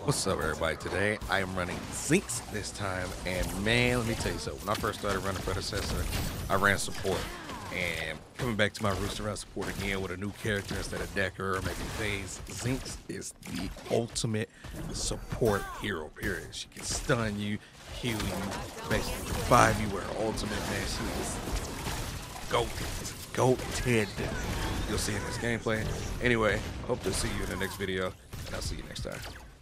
What's up, everybody? Today I am running Zinx this time, and man, let me tell you something. When I first started running Predecessor, I ran support, and coming back to my roots to run support again with a new character instead of Decker or maybe FaZe, Zinx is the ultimate support hero, period. She can stun you, heal you, basically revive you with her ultimate, man. She is goated. You'll see in this gameplay. Anyway, hope to see you in the next video, and I'll see you next time.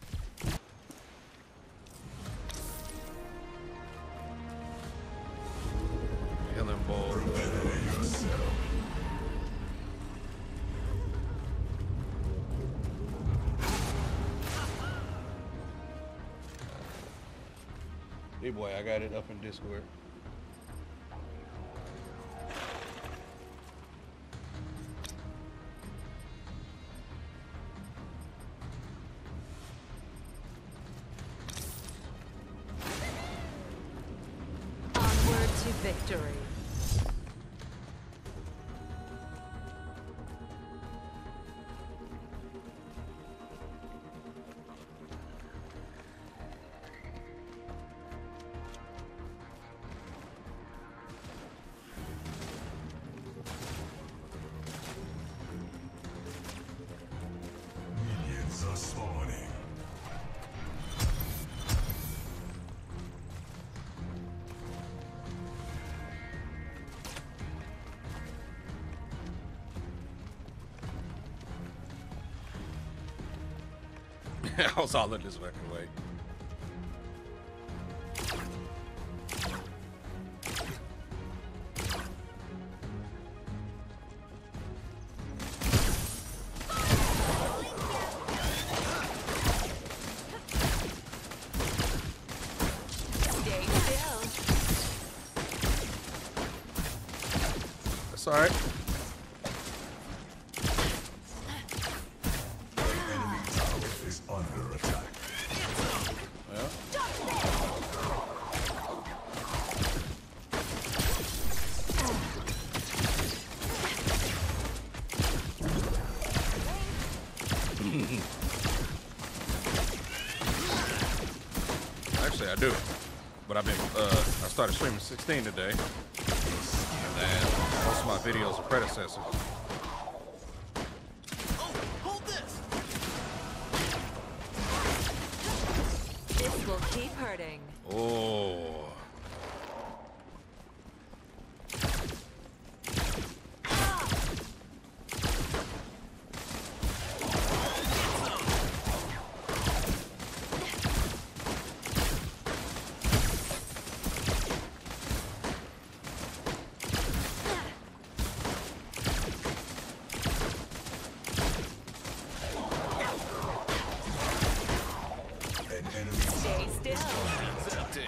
Killing ball. Hey boy, I got it up in Discord. Onward to victory. Minions are spawning. I was all in this fucking way. Stay still. That's alright. Enemy tower is under attack. Well, actually, I do. But I've been, I started streaming 16 today. And then most of my videos are predecessors. This will keep hurting. Oh. An enemy Stay tower still.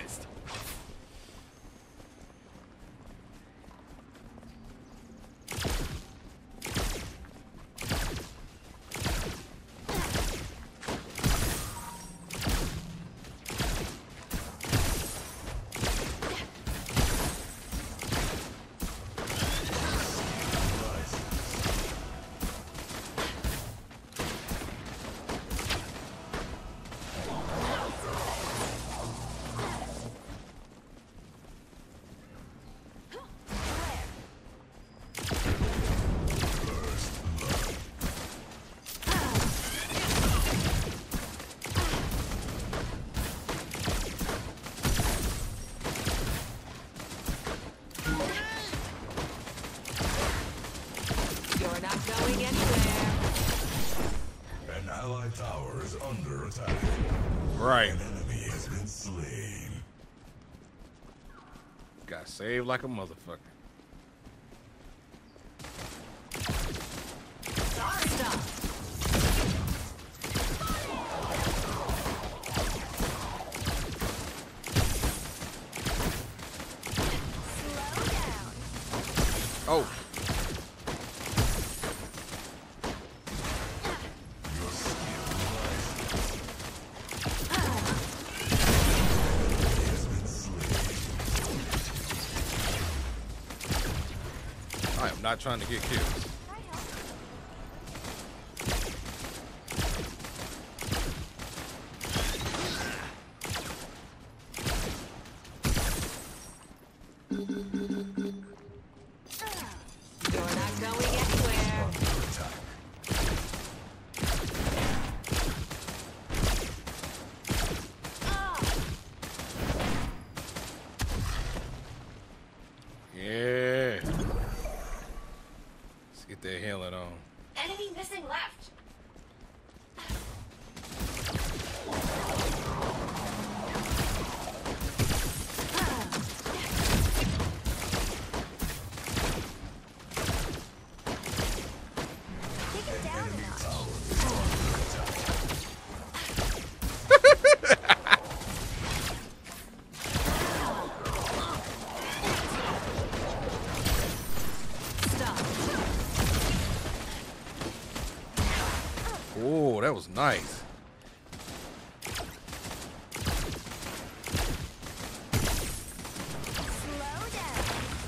You're not going anywhere. An allied tower is under attack. Right. An enemy has been slain. Got saved like a motherfucker. Stop. Slow down. Oh. Your skill rises. He has been slain. I am not trying to get killed. You're not going anywhere. Under attack. Yeah. Let's get that healing on. Enemy missing left. Take him down a notch. Tower is under attack. Stop. Oh, that was nice. Slow down.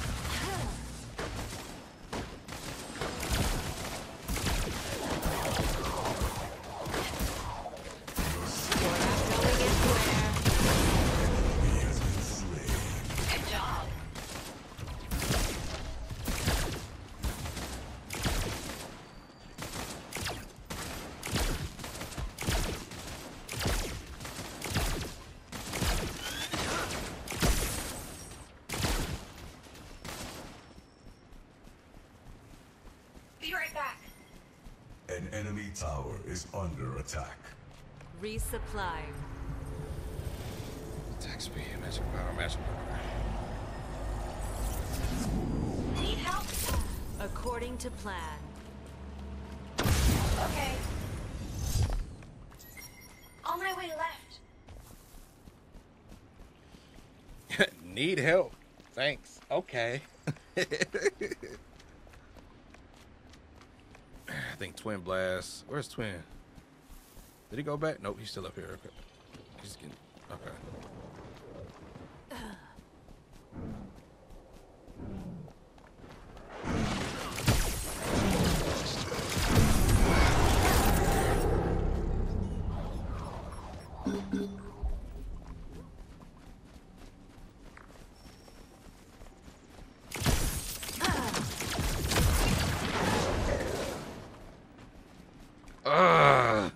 You're not going anywhere. He has been slain. Good job. Be right back. An enemy tower is under attack. Resupplying. Attack speed, magic power, magic power. Need help? According to plan. Okay. On my way left. Need help. Thanks. Okay. I think Twin Blast. Where's Twin? Did he go back? Nope, he's still up here. Okay. He's getting. Okay. Ugh.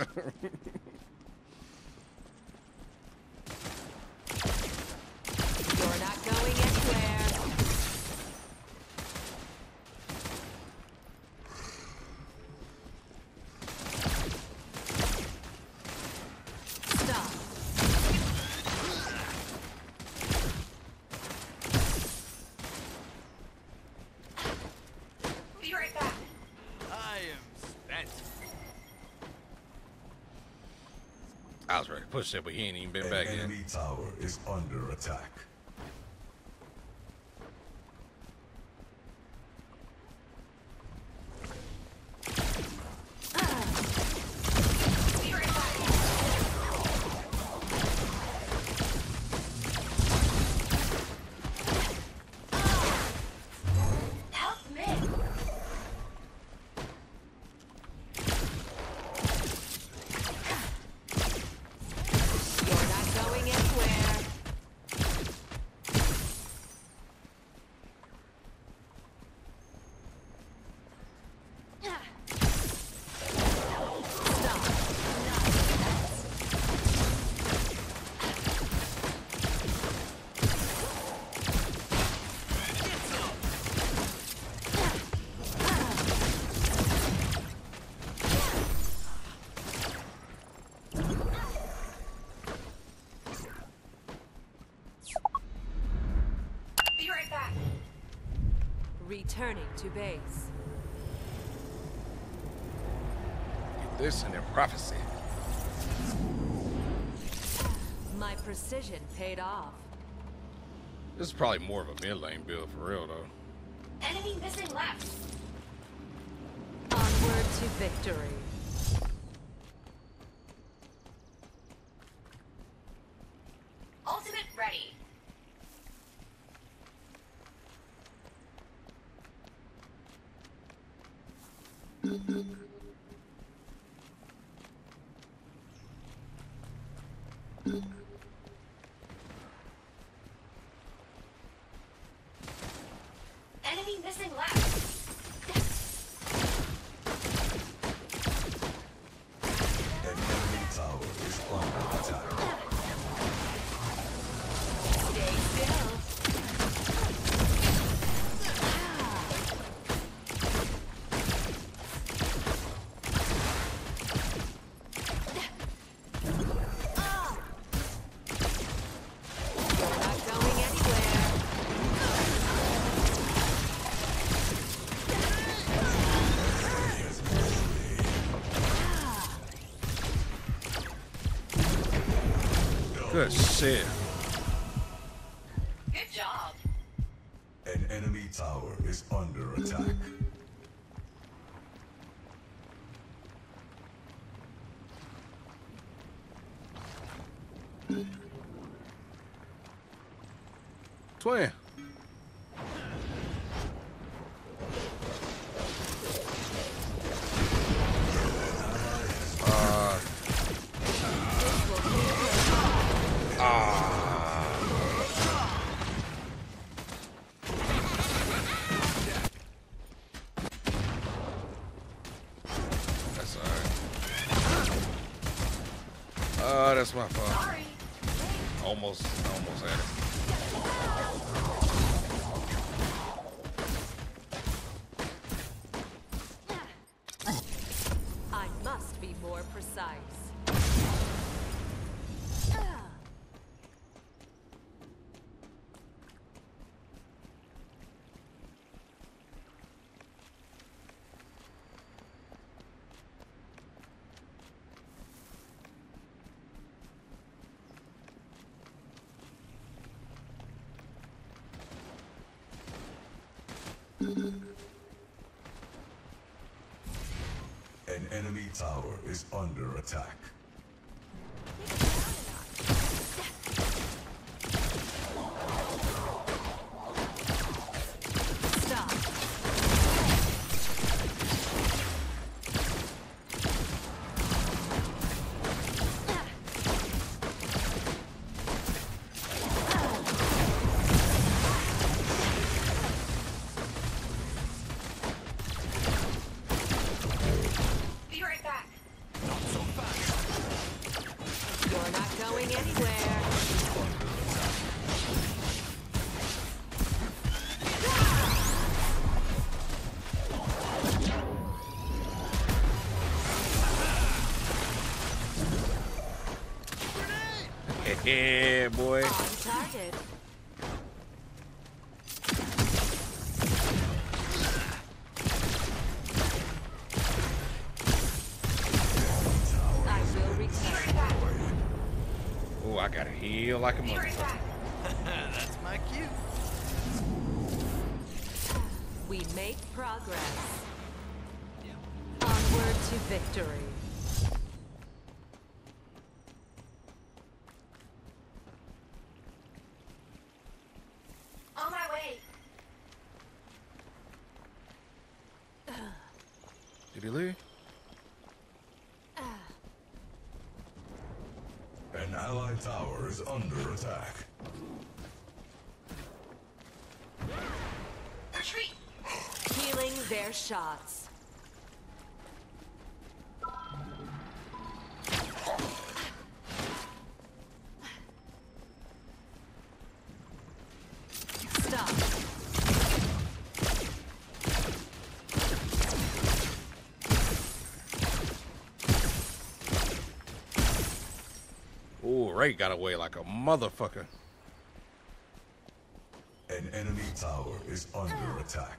You're not going anywhere. Stop. Be right back. I am spent. I was ready to push that, but he ain't even been An back yet. enemy tower is under attack. Be right back. Help me. You're not going anywhere. Stop. Be right back. Returning to base. Get this and then prophecy. My precision paid off. This is probably more of a mid lane build for real though. Enemy missing left. Onward to victory. Ultimate ready. Good shit. Good job. An enemy tower is under attack. Twin. That's alright. That's my fault. Sorry. Almost had it. I must be more precise. An enemy tower is under attack. Stop. Be right back. Not so fast. You're not going anywhere. Yeah, boy. On target. I will return. Oh, I gotta heal like a motherfucker. That's my cue. We make progress. Onward to victory. On my way. Did he leave? An allied tower is under attack. Retreat. Healing their shots. Stop. Oh, Ray got away like a motherfucker. An enemy tower is under attack.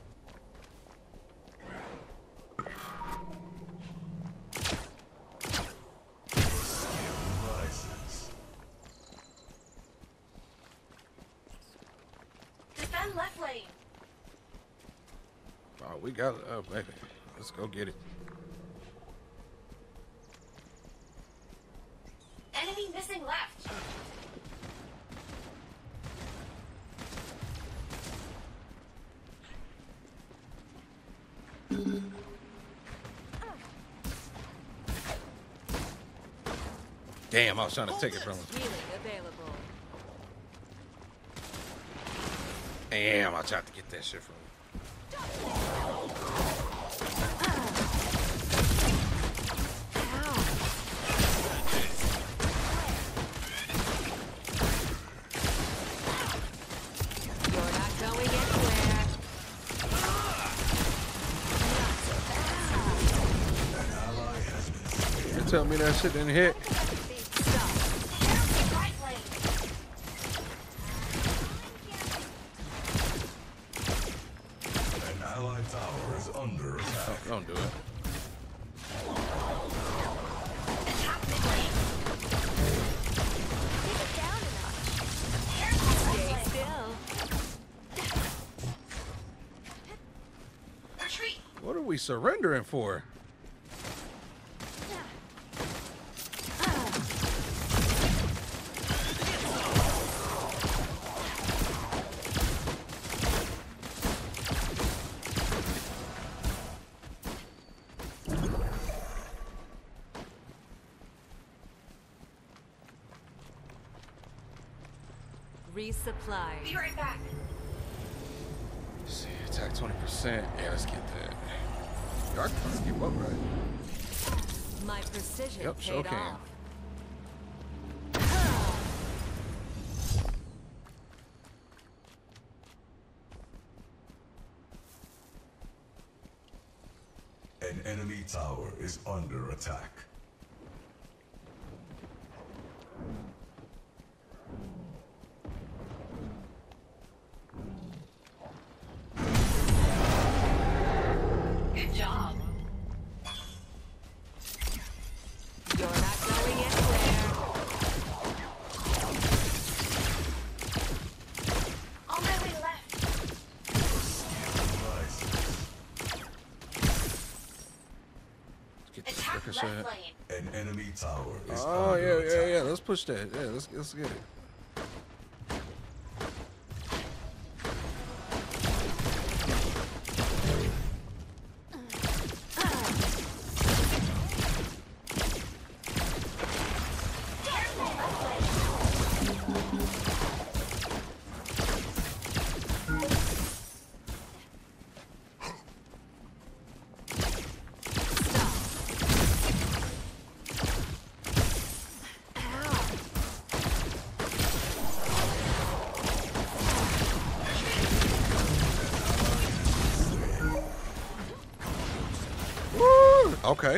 Skill rises. Defend left lane. Oh, we got it. Oh, baby. Let's go get it. Enemy missing left. Damn, I was trying to take it from him. Healing available. Damn, I tried to get that shit from him. You're not going anywhere. An ally has been slain. You tell me that shit didn't hit. Stop. Right lane. An allied tower is under attack. Oh, don't do it. we surrendering for? Resupply. Be right back. Let's see, attack 20%. Yeah, let's get that. Dark let's keep up, right? My precision Yep, paid sure can. off. An enemy tower is under attack. Good job. You're not going anywhere. On my way left. Let's get this Attack ricochet. left lane. An enemy tower is Oh under yeah, attack. yeah. Let's push that. Yeah, let's get it. Woo! Okay.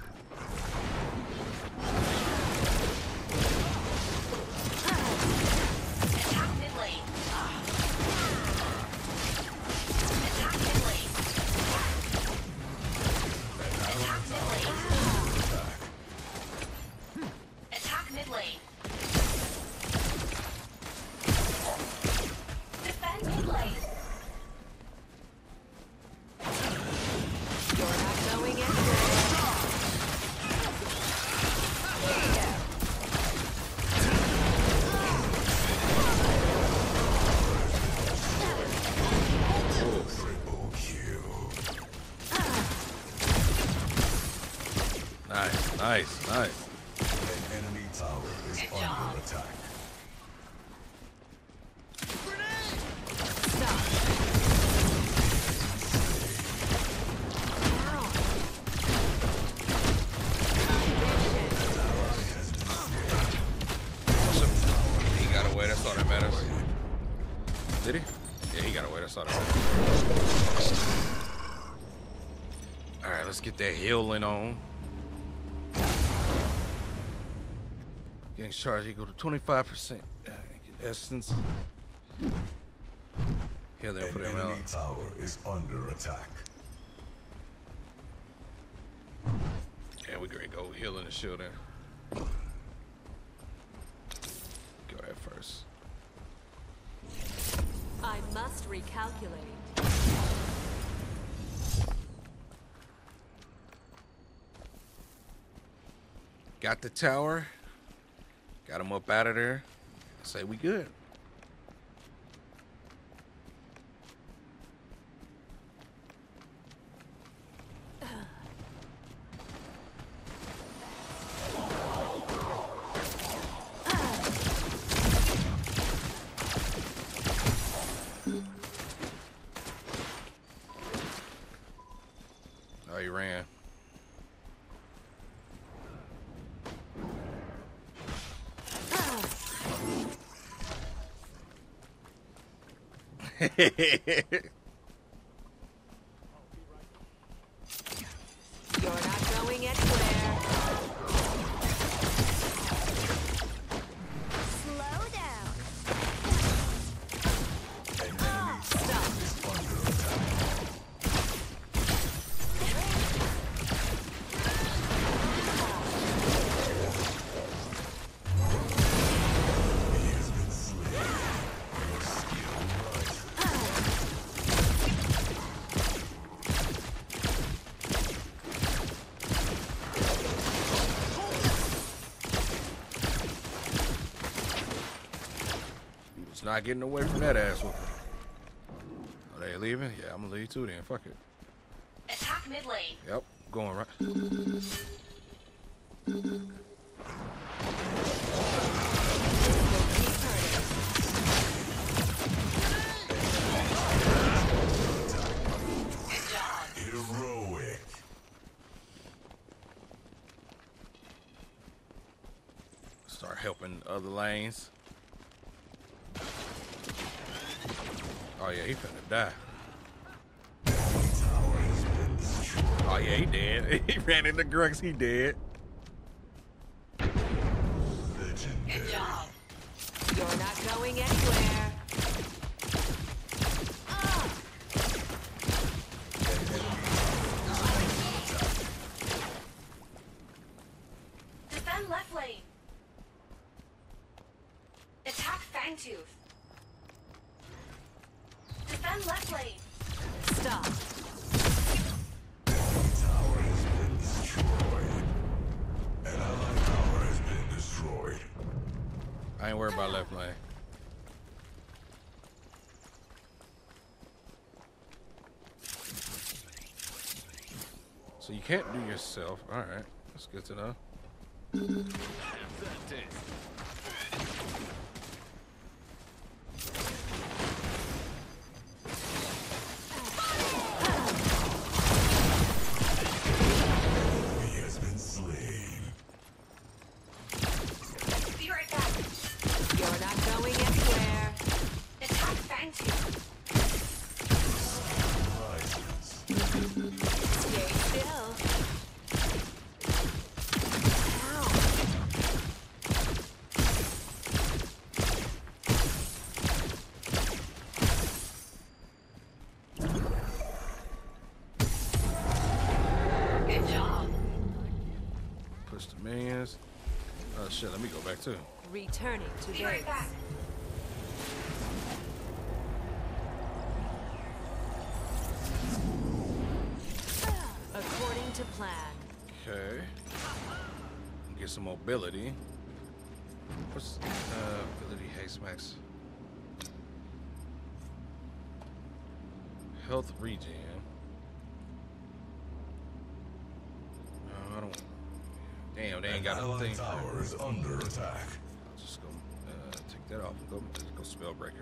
Attack mid lane. Attack mid lane. Attack mid lane. Attack mid lane. Defend mid lane. You're not going anywhere. Triple kill. Nice, nice, nice. An enemy tower is Good job. under attack. Stop. He got away. That's all that matters. Did he? Yeah, he got away. That's all that matters. All right, let's get that healing on. Getting charged equal to 25%. Essence. Here, they'll An put him out. enemy tower is under attack. Yeah, we great. Go healing the shield there. Go ahead first. I must recalculate. Got the tower. Got him up out of there. I say we good. Oh, he ran. You're not going anywhere. Slow down. An enemy Stop. is under attack. He has been slain. Your skill rises. It's not getting away from that ass whooping. Are they leaving? Yeah, I'm gonna leave too then. Fuck it. Attack mid lane. Yep, going right. Heroic. Start helping other lanes. Oh yeah, he finna die. Oh yeah, he dead. He ran into Grux, he dead. Legendary. Good job. You're not going anywhere. Defend left lane. Attack Fangtooth. Defend left lane. Stop. Tower has been destroyed. An allied tower has been destroyed. I ain't worried about left lane. So you can't do yourself. All right, that's good to know. He has been slain. Be right back. You're not going anywhere. Attack Fangtooth. Stay still. Good job. Push the minions. Oh shit, let me go back too. Returning to base. Right back. According to plan. Okay. Get some mobility. What's ability haste max? Health regen. No, I don't. Damn, they ain't got An a allied thing. tower is under attack. I'll just go take that off and go Spellbreaker.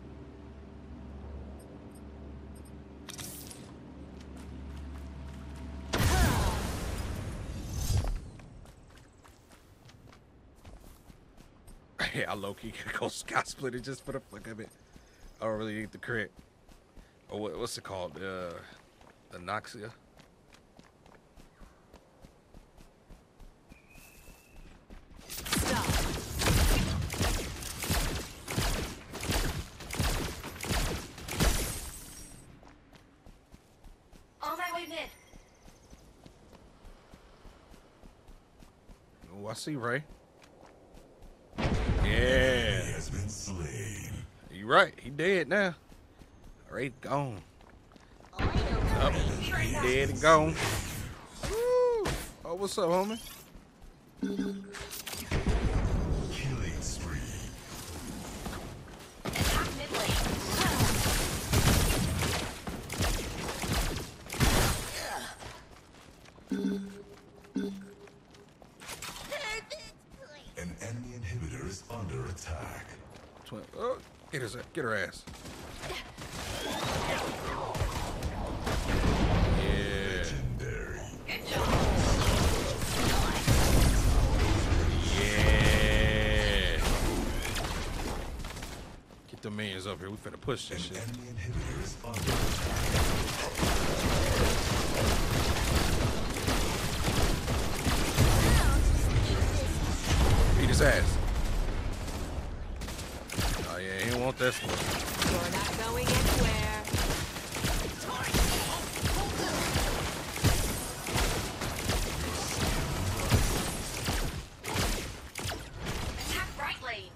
Yeah, I low-key could go Sky Splitter just for the fuck of it. I don't really need the crit. Or what's it called? The Noxia? Stop. On my way mid. Oh, I see Ray. He Yeah. has been slain. You right. He dead now. Ray gone. Up. He dead and gone. Woo. Oh, what's up, homie? Killing spree. Attack mid lane. An enemy inhibitor is under attack. Oh, get her ass. Yeah. Legendary. Yeah. Get the minions up here. We finna push this An shit. enemy inhibitor is under attack. Beat his ass. Oh yeah, he don't want that stuff. You're not going anywhere. Attack right lane.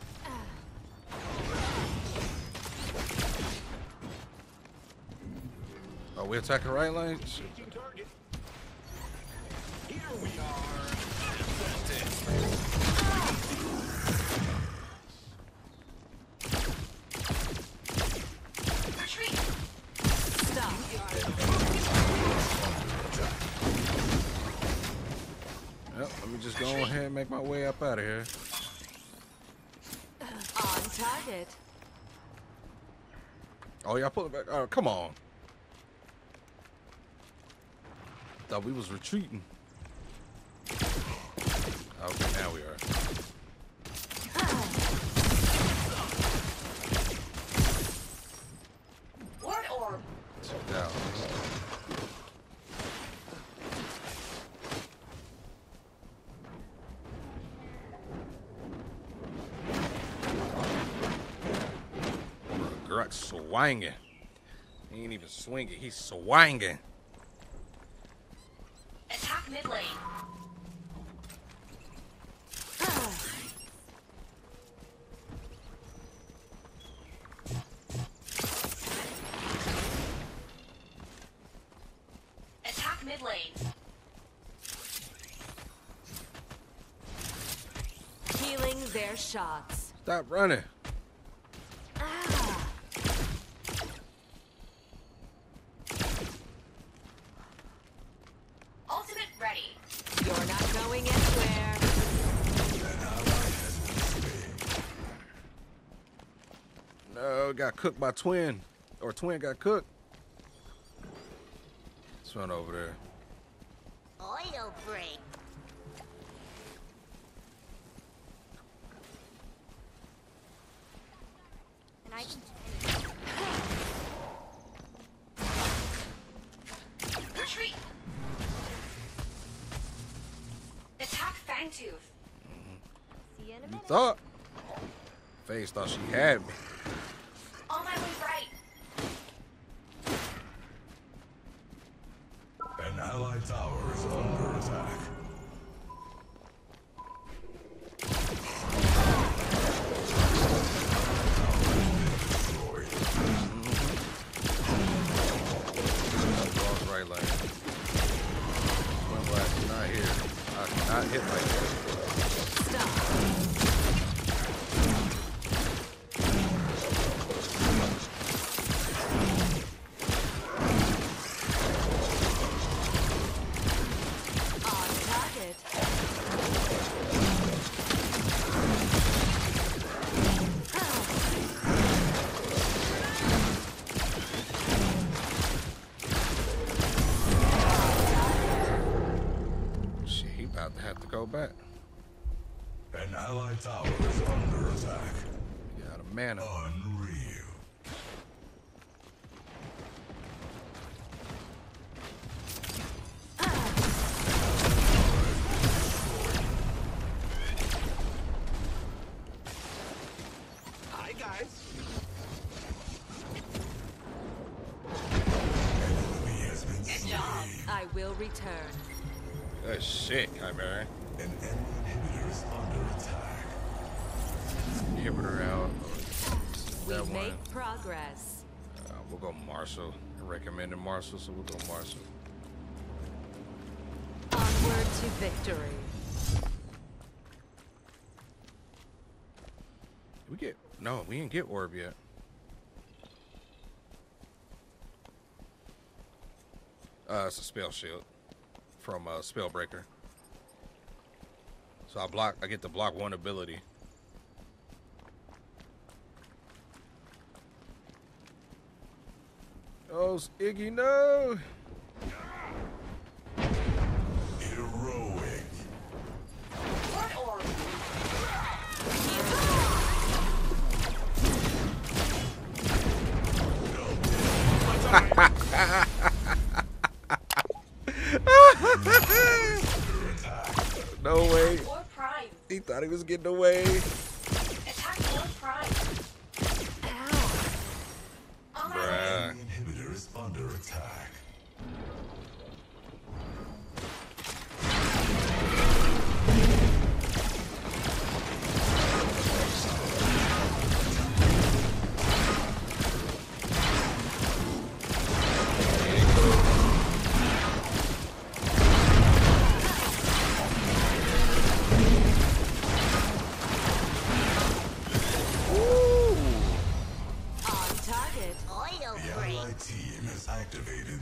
Oh, we attacking the right lane? Shit. Target. Here we are. That's it. man. Make my way up out of here. On target. Oh, y'all pulling back. Oh, come on. Thought we was retreating. Okay, now we are. Ward orb. Down. Grut swinging. He ain't even swinging. He's swinging. Attack mid lane. Attack mid lane. Healing their shots. Stop running. Ultimate ready. You're not going anywhere. No, got cooked by Twin. Or Twin got cooked. Let's run over there. Oil break. And I can retreat. Attack Fangtooth. See you in a You minute. thought? FaZe thought she had me. On my way right. An allied tower is under attack. Lost right lane. Twin Blast is not here. I cannot hit like that. Stop. On target. Shit, he about to have to go back. An allied tower is under attack. Got a mana. Unreal. Hi, guys. Enemy has been slain. I will return. Good shit, Chimera. An enemy inhibitor is under attack. Inhibitor out. We That one. make progress. We'll go Marshall. I recommended Marshall, so we'll go Marshall. Onward to victory. We get no, we didn't get orb yet. It's a spell shield from Spellbreaker. So I get to block one ability. Oh, Iggy, no! Heroic. Ward orb. No way. Or prime. He thought he was getting away. Attack or prime. Ow. On my way. Bruh. Enemy inhibitor is under attack. On target. The allied team has activated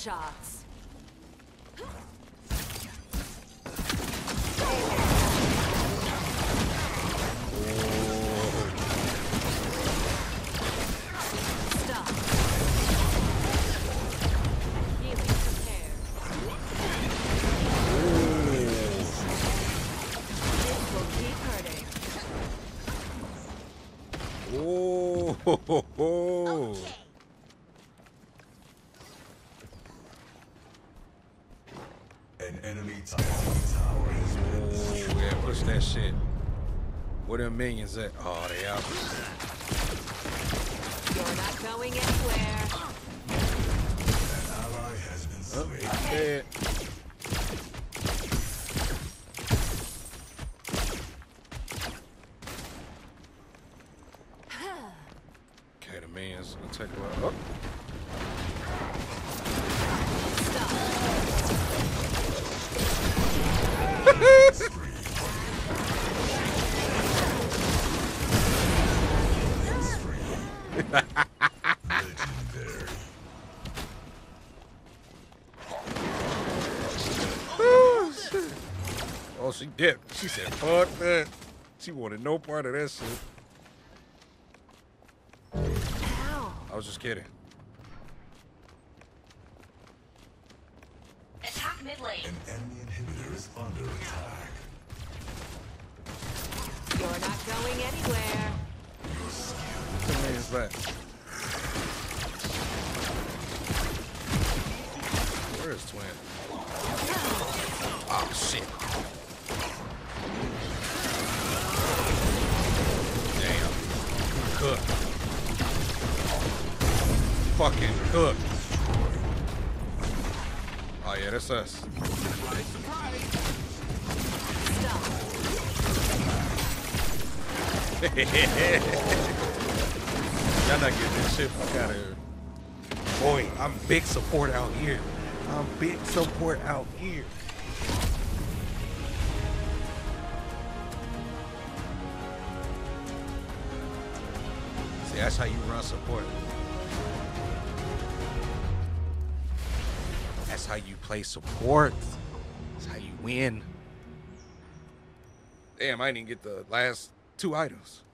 shots. Stop. Healing prepared. This will keep hurting. Oh, ho, ho, ho. An enemy Titan tower has been destroyed. Oh, yeah, push that shit. Where them minions at? Oh, they out. You're not going anywhere. An ally has been Oh, slain. he's dead. Okay, the minions gonna take a while. Oh. Legendary. Oh, shit. Oh, she dipped. She said, fuck that. She wanted no part of that shit. Ow. I was just kidding. Attack mid lane. An enemy inhibitor is under attack. You're not going anywhere. The minions back. Where is Twin? Oh, shit. Damn. Cook. Fucking cook. Oh, yeah, that's us. Surprise, surprise. Stop. Y'all not getting this shit fuck out of here. Boy, I'm big support out here. I'm big support out here. See, that's how you run support. That's how you play support. That's how you win. Damn, I didn't even get the last 2 items.